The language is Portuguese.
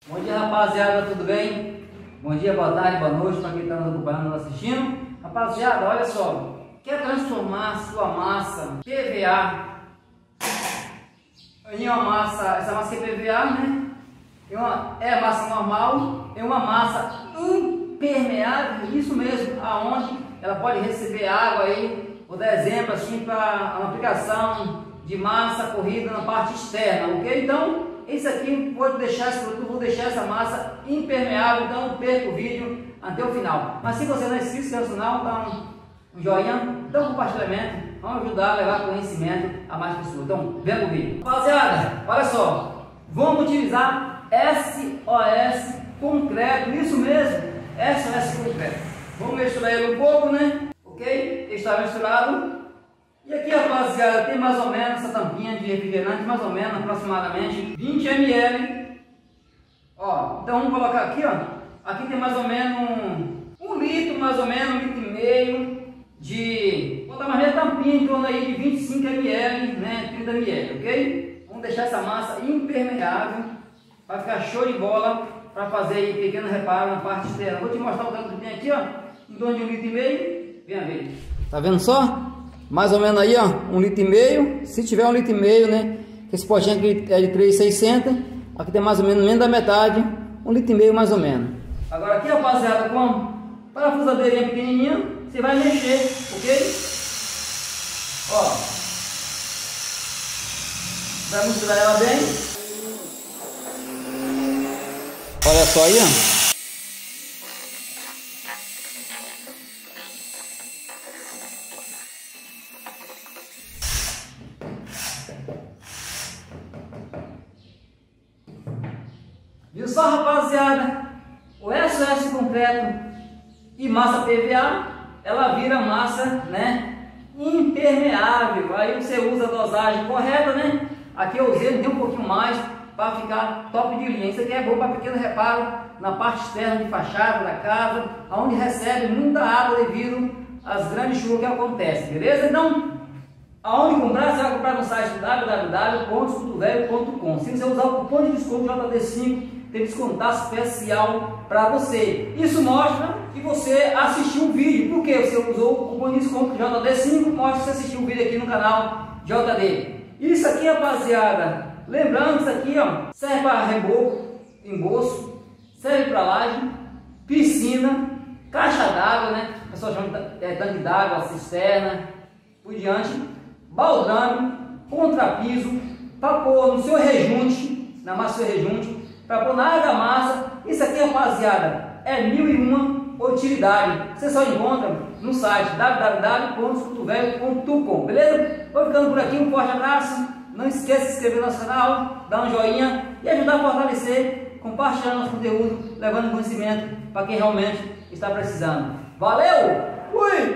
Bom dia, rapaziada, tudo bem? Bom dia, boa tarde, boa noite para quem está nos acompanhando, nos assistindo. Rapaziada, olha só, quer transformar sua massa PVA em uma massa, essa massa que é PVA, né? É massa normal, é uma massa impermeável, isso mesmo, aonde ela pode receber água aí. Vou dar exemplo assim para uma aplicação de massa corrida na parte externa, ok? Então, isso aqui vou deixar esse produto, vou deixar essa massa impermeável, então não perca o vídeo até o final. Mas se você não é inscrito no canal, dá um joinha, dá um compartilhamento, vamos ajudar a levar conhecimento a mais pessoas. Então, vem pro vídeo. Rapaziada, olha só, vamos utilizar SOS concreto, isso mesmo, SOS concreto. Vamos misturar ele um pouco, né? Ok? Está misturado. E aqui, rapaziada, tem mais ou menos essa tampinha de refrigerante, mais ou menos, aproximadamente 20 ml. Ó, então vamos colocar aqui, ó. Aqui tem mais ou menos um litro, mais ou menos, 1,5 litro de... Vou botar mais meia tampinha em torno aí de 25 ml, né, 30 ml, ok? Vamos deixar essa massa impermeável, vai ficar show de bola para fazer aí pequeno reparo na parte externa. Vou te mostrar o tanto que tem aqui, ó, em torno de 1,5 litro. Venha ver. Tá vendo só? Mais ou menos aí, ó, 1,5 litro. Se tiver 1,5 litro, né? Esse potinho aqui é de 3,600. Aqui tem mais ou menos da metade, 1,5 litro mais ou menos. Agora aqui, rapaziada, como parafusadeirinha pequenininha, você vai mexer, ok? Ó, vai misturar ela bem. Olha só aí, ó. Viu só, rapaziada? O SOS concreto e massa PVA, ela vira massa, né, impermeável. Aí você usa a dosagem correta, né? Aqui eu usei um pouquinho mais para ficar top de linha. Isso aqui é bom para pequeno reparo na parte externa de fachada da casa, onde recebe muita água devido às grandes chuvas que acontecem, beleza? Então, aonde comprar? Você vai comprar no site www.escutovelho.com. Se você usar o cupom de desconto JD5, tem descontaço especial para você. Isso mostra que você assistiu o vídeo. Por que você usou o cupom de desconto JD5? Mostra que você assistiu o vídeo aqui no canal JD. Isso aqui, rapaziada, lembrando, isso aqui, ó, serve para reboco, embolso, serve para laje, piscina, caixa d'água, né? O pessoal chama de tanque d'água, cisterna, por diante, baldrame, contrapiso, para pôr no seu rejunte, na massa do seu rejunte, para pôr na área da massa. Isso aqui, rapaziada, é 1001 utilidade. Você só encontra no site www.escutovelho.com, beleza? Vou ficando por aqui, um forte abraço. Não esqueça de se inscrever no nosso canal, dar um joinha e ajudar a fortalecer, compartilhando nosso conteúdo, levando conhecimento para quem realmente está precisando. Valeu! Fui!